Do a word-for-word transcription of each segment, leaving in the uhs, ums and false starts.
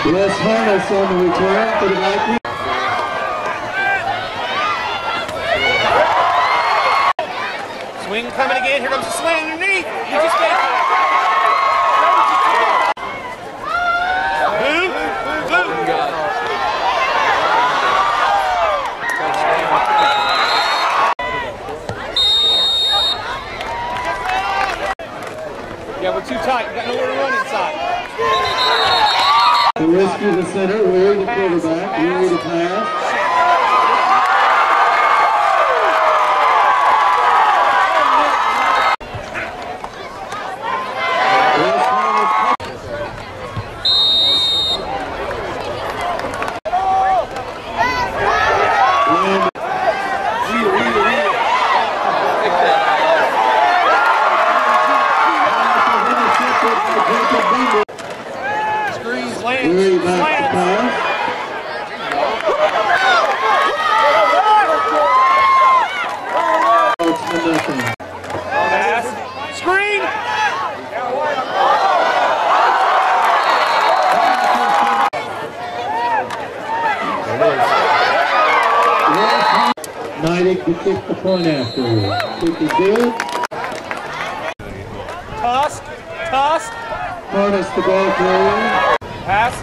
Wes Harness on the return for the Vikings. Swing coming again. Here comes the swing underneath. He just made it. Boom. Boom. Yeah, we're too tight. We got nowhere to run inside. The rescue the center, Weary the quarterback, Weary the pass. Weary back to pass. It's for nothing. Pass. Screen. Neidig to kick the point after. Kick is good. Toss. Toss. Harness the ball carrier. Pass.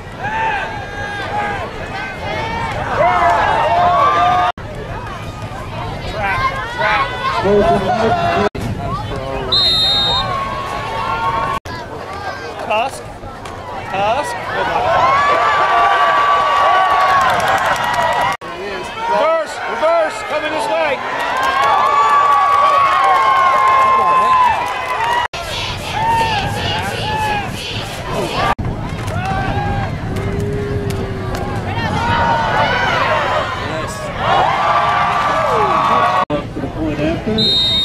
Trap. Trap. Tusk. Tusk. Reverse. Reverse. Coming this way. For the point after.